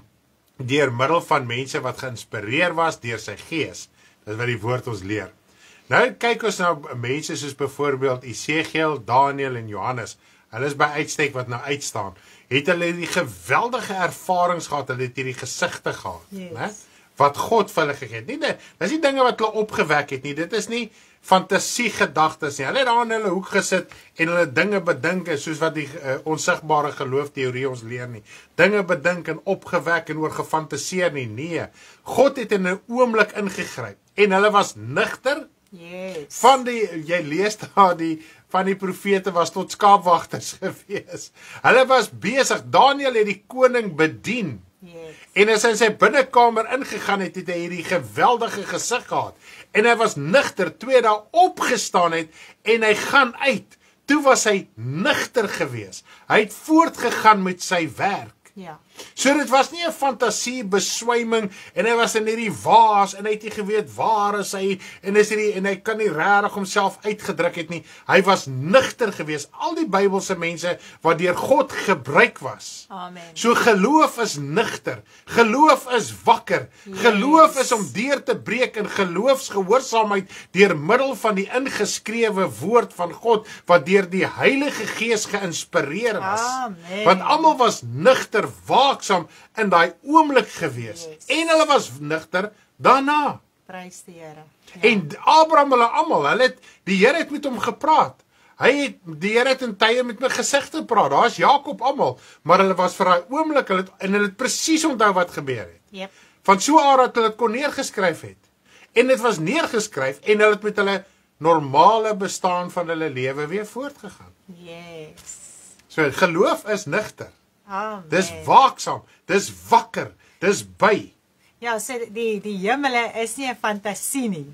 deur middel van mense wat geïnspireer was deur sy gees. Dis wat die woord ons leer. Nou kyk ons na mense soos byvoorbeeld Esegiel, Daniel en Johannes. Hulle is by uitstek wat nou uitstaan. Het hulle die geweldige ervarings gehad, hulle het hierdie gesigte gehad, Yes. né? Wat God vir hulle gegee het. Nie, dis nie dinge wat hulle opgewek het nie. Dit is nie fantasiegedagtes nie. Hulle het daar in hulle hoek gesit en hulle dinge bedink, soos wat die uh, onsigbare geloofteorie ons leer nie. Dinge bedink en opgewek en oor gefantaseer nie. Nee. God het in 'n oomblik ingegryp en hulle was nigter. Yes. Van die, jy lees daar, die van die profete was tot skaapwagters gewees. Hulle was besig. Daniel het die koning bedien. Yes. En as hy in sy binnekamer ingegaan het, het hy hierdie geweldige gesig gehad. En hy was nigter, toe hy daar opgestaan het, en hy gaan uit. Toe was hy nigter gewees. Hy het voortgegaan met sy werk. Ja. So dit was nie 'n fantasie beswyming, en hy was in hierdie waas, en hy het nie geweet waar is hy, en, is hierdie, en hy kan nie regtig homself uitgedruk het nie. Hy was nigter gewees. Al die Bybelse mense wat deur God gebruik was. Amen. So geloof is nigter, geloof is wakker, Yes. geloof is om deur te breek in geloofsgehoorsaamheid deur middel van die ingeskrewe woord van God, wat deur die Heilige Gees geïnspireer was. Amen. Want almal was nigter, waaksaam in daai oomblik gewees. Yes. En hulle was nigter daarna. Prys die Here. Ja. En Abraham, hulle almal, hulle het, die Here het met hom gepraat. Hy het, die Here het in tye met my gesigte gepraat. Daar's Jakob almal, maar hulle was vir daai oomblik, hulle het, en hulle het presies onthou wat gebeur het. Yep. Van so aard dat hulle dit kon neergeskryf het. En dit was neergeskryf en hulle het met hulle normale bestaan van hulle lewe weer voortgegaan. Yes. So geloof is nigter. Amen. Dis waaksaam, dis wakker, dis by. Ja, so die die hemele is nie 'n fantasie nie.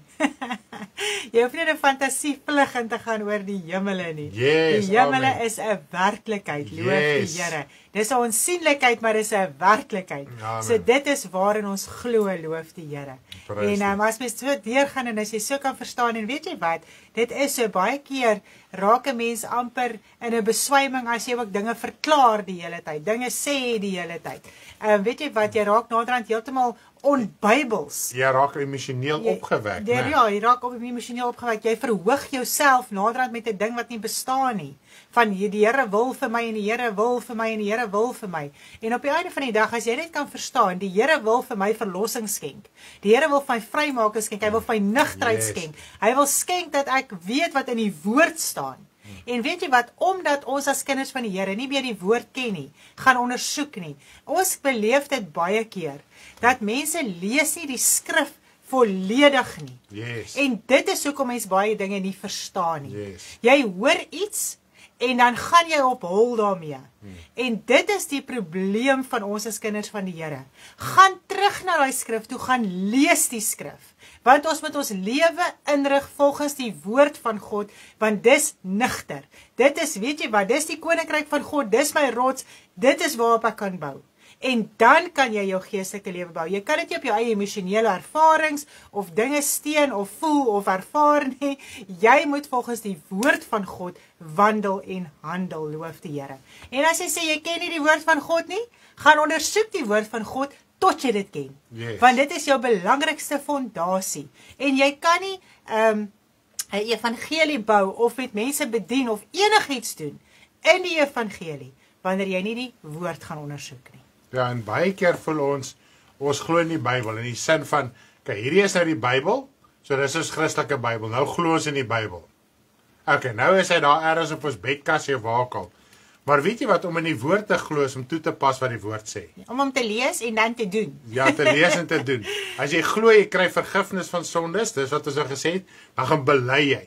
Jy hoef nie 'n fantasie vlug in te gaan oor die hemele nie. Yes, die hemele amen. is 'n werklikheid, loof Yes. die Here. Dis 'n onsienlikheid, maar dis 'n werklikheid. Amen. So dit is waarin ons glo, loof die Here. Prys En um, as mens so deurgaan en as jy so kan verstaan, en weet jy wat, dit is so baie keer raak 'n mens amper in 'n beswyming as jy ook dinge verklaar die hele tyd, dinge sê die hele tyd. Ehm um, weet jy wat, jy raak naderhand heeltemal onbybels. Jy raak emosioneel opgewek, Ja, né? ja, jy raak op emosioneel opgewek. Jy verhoog jouself naderhand met 'n ding wat nie bestaan nie. Van die Here wil vir my en die Here wil vir my en die Here wil vir my. En op die einde van die dag, as jy dit kan verstaan, die Here wil vir my verlossing skenk. Die Here wil vir my vrymaking skenk. Hy wil vir my nugterheid Yes. skenk. Hy wil skenk dat ek weet wat in die woord staan. En weet jy wat, omdat ons as kinders van die Here nie meer die woord ken nie, gaan ondersoek nie. Ons beleef dit baie keer, dat mense lees nie die skrif volledig nie. Yes. En dit is hoekom mense baie dinge nie verstaan nie. Yes. Jy hoor iets, en dan gaan jy op hol daarmee. Hmm. En dit is die probleem van ons as kinders van die Here. Gaan terug na daai skrif toe, gaan lees die skrif. Want ons moet ons lewe inrig volgens die woord van God, want dis nigter. Dit is, weet jy wat, dis die koninkryk van God, dis my rots, dit is waarop ek kan bou. En dan kan jy jou geestelike lewe bou. Jy kan dit nie op jou eie emosionele ervarings, of dinge steen, of voel, of ervaar nie. Jy moet volgens die woord van God wandel en handel, loof die Here. En as jy sê, jy ken nie die woord van God nie, gaan ondersoek die woord van God, tot jy dit ken. Yes. Want dit is jou belangrikste fondasie. En jy kan nie um, 'n evangelie bou, of met mense bedien, of enigiets doen, in die evangelie, wanneer jy nie die woord gaan ondersoek nie. Ja, en baie keer voel ons, ons glo in die Bybel, in die sin van, kyk, hierdie is nou die Bybel, so dis ons Christelike Bybel, nou glo ons in die Bybel. Ok, nou is hy daar ergens op ons bedkassie of waar ook al. Maar weet jy wat, om in die woord te glo is om toe te pas wat die woord sê. Om hom te lees en dan te doen. Ja, te lees en te doen. As jy glo, jy kry vergifnis van sondes, dis wat ons al gesê het, dan gaan bely jy.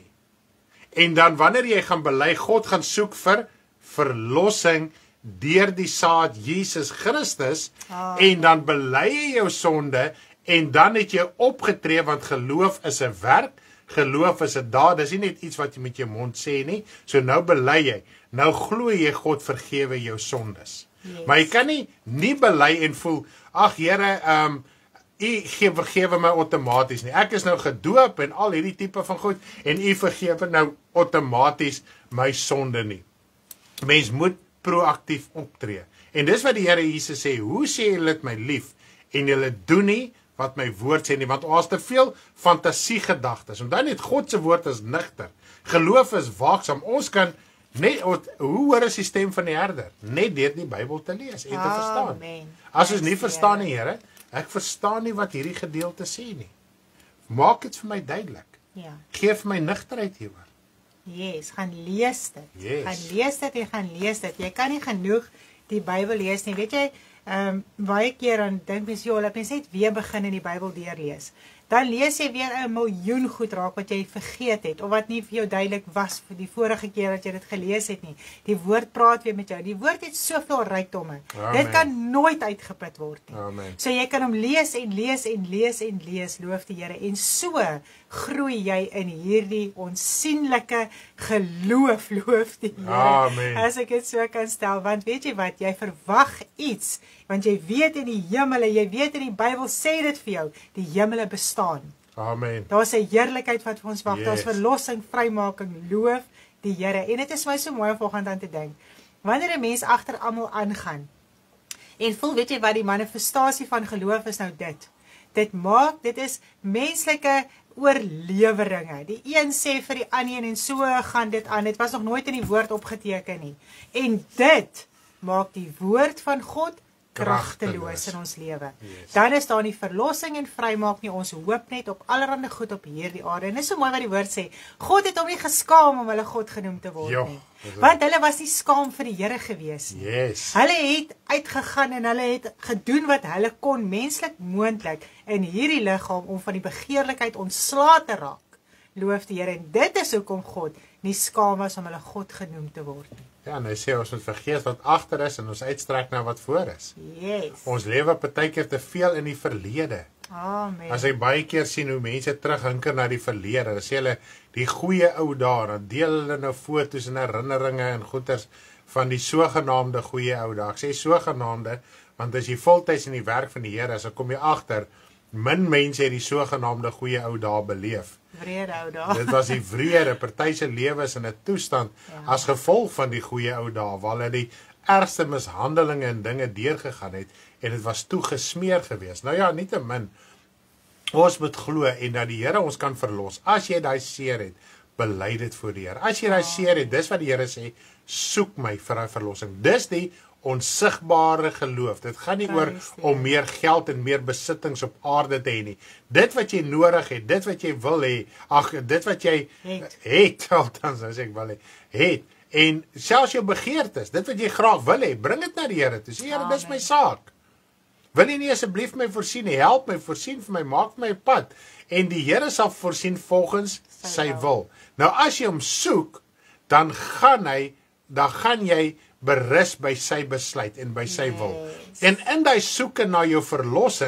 En dan wanneer jy gaan bely, God gaan soek vir verlossing deur die saad Jesus Christus, oh. En dan bely jy jou sonde, en dan het jy opgetree, want geloof is 'n werk, geloof is 'n daad, dis nie net iets wat jy met jou mond sê nie, so nou bely jy, nou glo jy God vergewe jou sondes. Yes. Maar jy kan nie, nie bely en voel, ag Here, um, U vergewe my outomaties nie, ek is nou gedoop en al hierdie tipe van goed, en U vergewe nou outomaties my sonde nie. Mens moet proaktief optree. En dis wat die Here Jesus sê, hoe sê julle dit my lief, en julle doen nie wat my woord sê nie, want ons te veel fantasiegedagtes, en dan net God se woord is nigter, geloof is waaksaam, ons kan net, hoe hoor is die stem van die herder? Net deur die Bybel te lees en te verstaan. Amen. As ons nie verstaan nie, Here, ek verstaan nie wat hierdie gedeelte sê nie. Maak dit vir my duidelik. Ja. Geef my nigterheid hieroor. Yes, gaan lees dit. Yes. Gaan lees dit en gaan lees dit. Jy kan nie genoeg die Bybel lees nie. Weet jy, um, baie keer dan dink mens, joh, laat mens net weer begin in die Bybel deurlees. Dan lees jy weer 'n miljoen goed raak wat jy vergeet het, of wat nie vir jou duidelik was vir die vorige keer dat jy dit gelees het nie. Die woord praat weer met jou. Die woord het soveel rykdomme. Dit kan nooit uitgeput word nie. Amen. So jy kan hom lees en lees en lees en lees, loof die Here. En so groei jy in hierdie onsigbare geloof, loof die Here. Amen. As ek dit so kan stel, want weet jy wat, jy verwag iets, want jy weet in die hemele, jy weet in die Bybel sê dit vir jou, die hemele bestaan. Amen. Daar's 'n heerlikheid wat vir ons wag, Yes. daar's verlossing, vrymaking, loof die Here. En dit is my so mooi om vanoggend aan te dink. Wanneer 'n mens agter almal aangaan en voel, weet jy wat, die manifestasie van geloof is nou dit. Dit maak, dit is menslike oorleweringe. Die een sê vir die ander en so gaan dit aan. Dit was nog nooit in die woord opgeteken nie. En dit maak die woord van God kragteloos in ons lewe. Yes. Dan is daar nie verlossing en vrymaak nie. Ons hoop net op allerlei goed op hierdie aarde. En dis so mooi wat die woord sê. God het hom nie geskaam om hulle God genoem te word Jo, nie. Want hulle was nie skaam vir die Here gewees nie. Yes. Hulle het uitgegaan en hulle het gedoen wat hulle kon, menslik moontlik, in hierdie liggaam om van die begeerlikheid ontslae te raak. Loof die Here. En dit is hoekom God nie skaam was om hulle God genoem te word nie. Ja, en hy sê ons moet vergeet wat agter is en ons uitstrek na wat voor is. Yes. Ons lewe partykeer te veel in die verlede. Amen. As ek baie keer sien hoe mense terughinker na die verlede, dan sê hulle die goeie ou dae, dan deel hulle nou foto's en herinneringe en goeters van die sogenaamde goeie ou dae. Ek sê sogenaamde, want as jy voltyds in die werk van die Here is, dan kom jy agter, min mense het die sogenaamde goeie ou dae beleef. Vrede ou dae. Dit was die vrede, party se lewe is in 'n toestand Ja. as gevolg van die goeie ou dae, waar hulle die ergste mishandelinge en dinge deurgegaan het, en dit was toegesmeer geweest. Nou ja, nietemin, ons moet glo en dat die Here ons kan verlos. As jy daai seer het, bely dit voor die Here. As jy daai seer het, dis wat die Here sê, soek my vir daai verlossing. Dis die onsigbare geloof. Dit gaan nie oor om meer geld en meer besittings op aarde te hê nie. Dit wat jy nodig het, dit wat jy wil hê, ag, dit wat jy Het. het, althans as ek wil hê, het, en selfs jou begeertes, dit wat jy graag wil hê, bring dit na die Here toe. Sê, Here, dis my saak. Wil jy nie asseblief my voorsien nie, help my, voorsien vir my, maak vir my 'n pad, en die Here sal voorsien volgens sy wil. Nou as jy hom soek, dan gaan hy, dan gaan jy berus by sy besluit en by sy wil. Yes. En in die soeke na jou verlossing,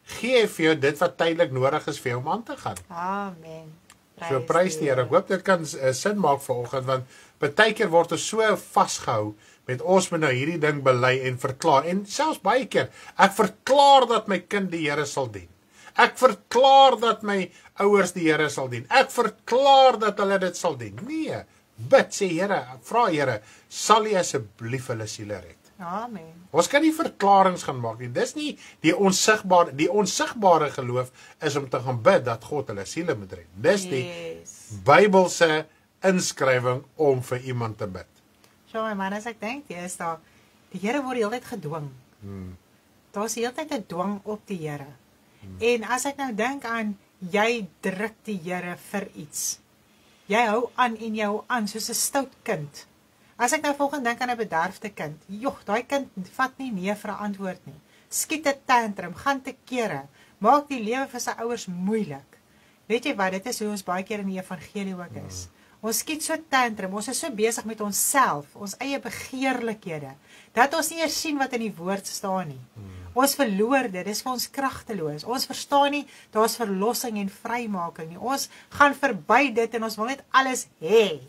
gee vir jou dit wat tydelik nodig is vir jou om aan te gaan. Amen. So prys die Here. Ek hoop dit kan uh, sin maak vanoggend, want baie keer word ons so vasgehou met ons moet nou hierdie ding bely en verklaar. En selfs baie keer, ek verklaar dat my kind die Here sal dien. Ek verklaar dat my ouers die Here sal dien. Ek verklaar dat hulle dit sal dien. Nee, bid, sê Here, vra Here, sal U asseblief hulle siele red? Amen. Ons kan nie verklaringe gaan maak nie. Dis nie die onsigbare, die onsigbare geloof is om te gaan bid dat God hulle siele moet red. Dis die Yes. Bybelse inskrywing om vir iemand te bid. So, my man, as ek dink, jy is daar, die Here word die hele tyd gedwing. Hmm. Daar is die hele tyd 'n dwang op die Here. Hmm. En as ek nou dink aan, jy druk die Here vir iets. Jy hou aan en jy hou aan, soos 'n stout kind. As ek nou volgende dink aan 'n bederfde kind, joh, daai kind vat nie nee vir 'n antwoord nie. Skiet 'n tantrum, gaan te kere, maak die lewe vir sy ouers moeilik. Weet jy wat, dit is hoe ons baie keer in die evangelie ook is. Hmm. Ons skiet so tantrum, ons is so besig met onsself, ons eie begeerlikhede, dat ons nie eers sien wat in die woord staan nie. Hmm. Ons verloor dit, dis vir ons kragteloos. Ons verstaan nie, daar's verlossing en vrymaking nie. Ons gaan verby dit en ons wil net alles hê.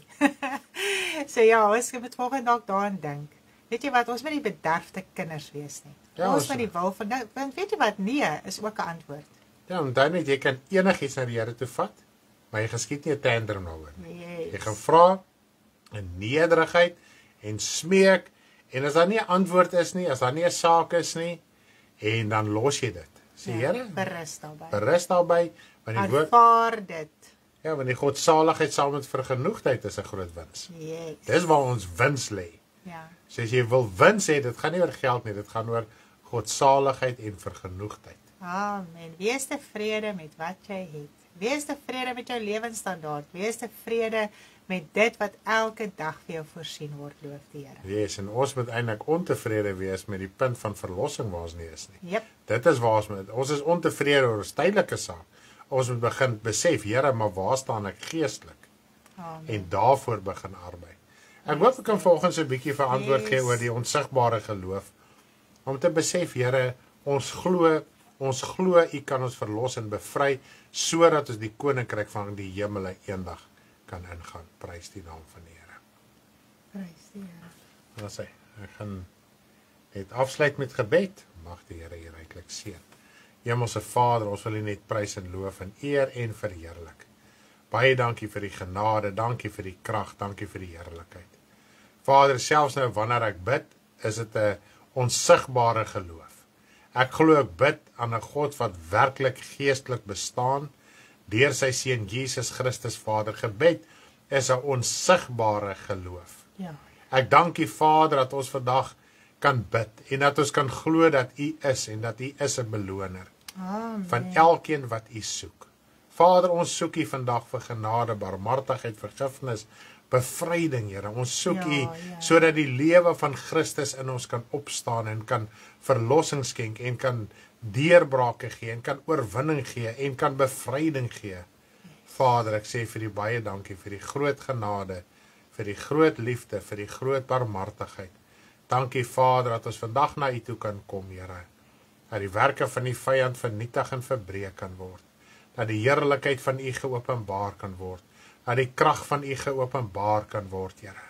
So ja, ons moet volgende dalk daaraan dink. Weet jy wat, ons moet nie bederfde kinders wees nie. Ja, ons moet die wil van, want weet jy wat, nee, is ook 'n antwoord. Ja, en dan net, jy kan enigiets na die Here toe vat, maar jy geskiet nie 'n tantrum daaroor nie. Yes. Jy gaan vra in nederigheid en smeek, en as daar nie 'n antwoord is nie, as daar nie 'n saak is nie, en dan los jy dit. Sê Ja, Here, berus daarby. berus daarby, want die woord, Aanvaar dit. ja, want die godsaligheid saam met vergenoegdheid is 'n groot wins. Yes. Dis waar ons wins lê. Ja. So as jy wil wins hê, dit gaan nie oor geld nie, dit gaan oor godsaligheid en vergenoegdheid. Amen. Wees tevrede met wat jy het. Wees tevrede met jou lewensstandaard. Wees tevrede met dit wat elke dag vir jou voorsien word, loof die Here. Wees, en ons moet eintlik ontevrede wees met die punt van verlossing waar ons nie is nie. Jep. Dit is waar ons moet, ons is ontevrede oor 'n tydelike saak. Ons moet begin besef, Here, maar waar staan ek geestelik? Amen. En daarvoor begin arbei. Ek hoop ek kan volgens 'n bietjie verantwoord gee Yes. oor die onsigbare geloof. Om te besef, Here, ons glo, ons glo U kan ons verlos en bevry, sodat ons die koninkryk van die hemele eendag kan ingaan. Prys die naam van die Here. Prys die Here. Dan sê, ek gaan net afsluit met gebed. Mag die Here U ryklik seën. Hemelse Vader, ons wil U net prys en loof en eer en verheerlik. Baie dankie vir die genade, dankie vir die krag, dankie vir die heerlikheid. Vader, selfs nou wanneer ek bid, is dit 'n onsigbare geloof. Ek glo ek bid aan 'n God wat werklik geestelik bestaan, deur sy seun Jesus Christus, Vader. Gebed is 'n onsigbare geloof. Ja. Ek dank U, Vader, dat ons vandag kan bid en dat ons kan glo dat U is en dat U is 'n beloner Amen. van elkeen wat U soek. Vader, ons soek U vandag vir genade, barmhartigheid, vergifnis, bevryding, Here. Ons soek Ja, U ja. sodat die lewe van Christus in ons kan opstaan en kan verlossing skenk en kan deurbrake gee en kan oorwinning gee en kan bevryding gee. Vader, ek sê vir U baie dankie vir die groot genade, vir die groot liefde, vir die groot barmhartigheid. Dankie, Vader, dat ons vandag na U toe kan kom, Here. Dat die werke van die vyand vernietig en verbreek kan word. Dat die heerlikheid van U geopenbaar kan word. Dat die krag van U geopenbaar kan word, Here.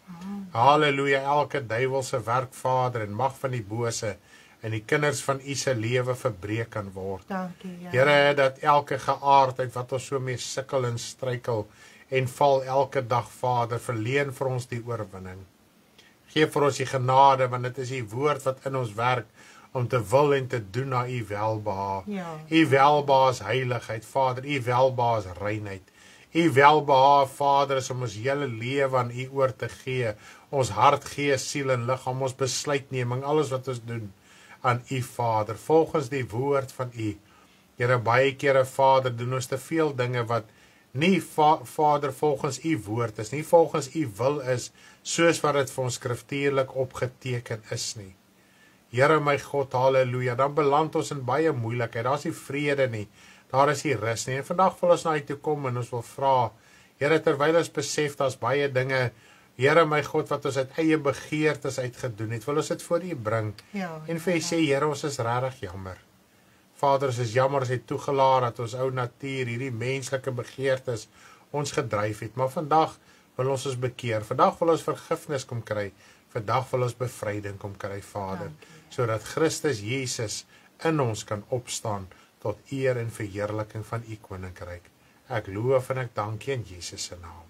Halleluja, elke duiwelse werk, Vader, en mag van die bose en die kinders van U se lewe verbreek kan word. Dankie, ja. Here, dat elke geaardheid wat ons so mee sukkel en struikel en val elke dag, Vader, verleen vir ons die oorwinning. Geef vir ons die genade, want dit is U woord wat in ons werk om te wil en te doen na U welbehae. Ja. U welbehae is heiligheid, Vader. U welbehae is reinheid. U welbehae, Vader, is om ons hele lewe aan U oor te gee. Ons hart, gees, siel en liggaam, ons besluitneming, alles wat ons doen aan U, Vader, volgens die woord van U. Here, baie kere, Vader, doen ons te veel dinge wat nie, va Vader, volgens U woord is, nie volgens U wil is, soos wat dit vir ons skriftuurlik opgeteken is nie. Here, my God, halleluja, dan beland ons in baie moeilikheid, daar is nie vrede nie, daar is nie rus nie, en vandag wil ons na U toe kom, en ons wil vra, Here, terwyl ons besef, daar is baie dinge, Here, my God, wat ons uit eie begeertes uitgedoen het, wil ons dit voor U bring, Ja, en vir U sê, Here, ons is regtig jammer. Vader, ons is jammer as jy toegelaat dat ons ou natuur, hierdie menslike begeertes ons gedryf het, maar vandag wil ons ons bekeer, vandag wil ons vergifnis kom kry, vandag wil ons bevryding kom kry, Vader, sodat Christus Jesus in ons kan opstaan tot eer en verheerliking van u koninkryk. Ek loof en ek dank u in Jesus se naam.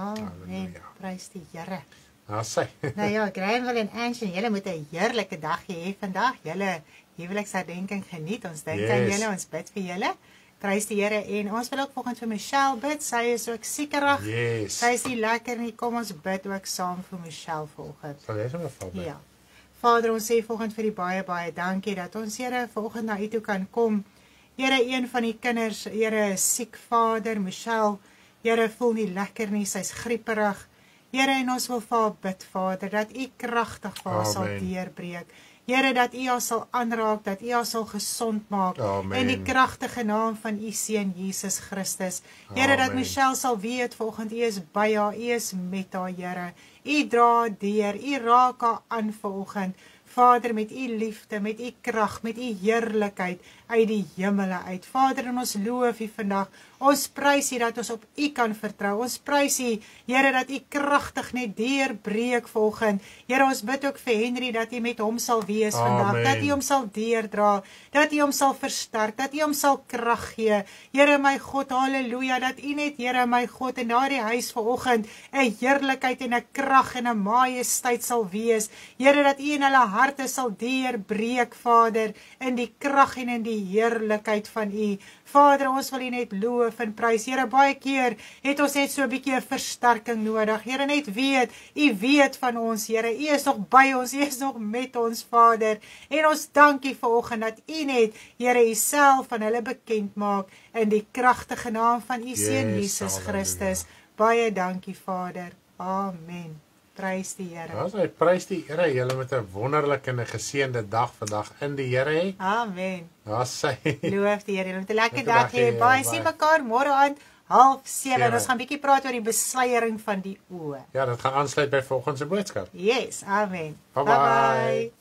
Amen. Prys die Here. Nou sê. Nou ja, Grainwil en Anshin, julle moet 'n heerlike dag hê vandag. Julle huweliksherdenking geniet. Ons dink yes. aan julle, ons bid vir julle. Prys die Here en ons wil ook volgens vir Michelle bid. Sy is ook siekerig. Yes. Sy is nie lekker nie. Kom ons bid ook saam vir Michelle volgens. Sal jy sommer val bid? Ja. Vader, ons sê volgens vir die baie baie dankie dat ons Here volgens na u toe kan kom. Here, een van die kinders, Here is siek, Vader, Michelle. Here voel nie lekker nie, sy's grieperig. Here, en ons wil vir haar bid, Vader, dat u kragtig vir haar sal deurbreek. Here, dat u haar sal aanraak, dat u haar sal gesond maak. Amen. In die kragtige naam van u seun Jesus Christus. Here, dat Michelle sal weet volgens u is by haar, u is met haar, Here. U dra deur, u raak haar aan volgens. Vader, met u liefde, met u krag, met u heerlikheid uit die hemele uit. Vader, en ons loof u vandag. Ons prys u dat ons op u kan vertrou. Ons prys u, Here, dat u kragtig net deurbreek volgens. Here, ons bid ook vir Henry dat u met hom sal wees vandag. Amen. Dat u hom sal deurdra, dat u hom sal versterk, dat u hom sal krag gee. Here, my God, halleluja, dat u net, Here, my God, in daardie huis vanoggend 'n heerlikheid en 'n krag en 'n majesteit sal wees. Here, dat u in hulle harte sal deurbreek, Vader, in die krag en in die heerlikheid van u. Vader, ons wil u net loof en prys. Here, baie keer het ons net so 'n bietjie 'n versterking nodig. Here, net weet, u weet van ons, Here. U is nog by ons, u is nog met ons, Vader. En ons dank u vanoggend dat u net, Here, u self aan hulle bekend maak in die kragtige naam van u seun Yes, Jesus hallelujah. Christus. Baie dankie, Vader. Amen. Prys die Here. Ja, sy prys die Here. Julle met 'n wonderlike en 'n geseënde dag vandag in die Here hê. Amen. Ja, sy. Loof die Here. Julle moet 'n lekker Lekker dag dag hê. hê, Baie bye. sien mekaar môre aand half sewe. Sewe. Ons gaan bietjie praat oor die besluiering van die oë. Ja, dit gaan aansluit by volgende boodskap. Yes, amen. Bye bye. Bye, -bye.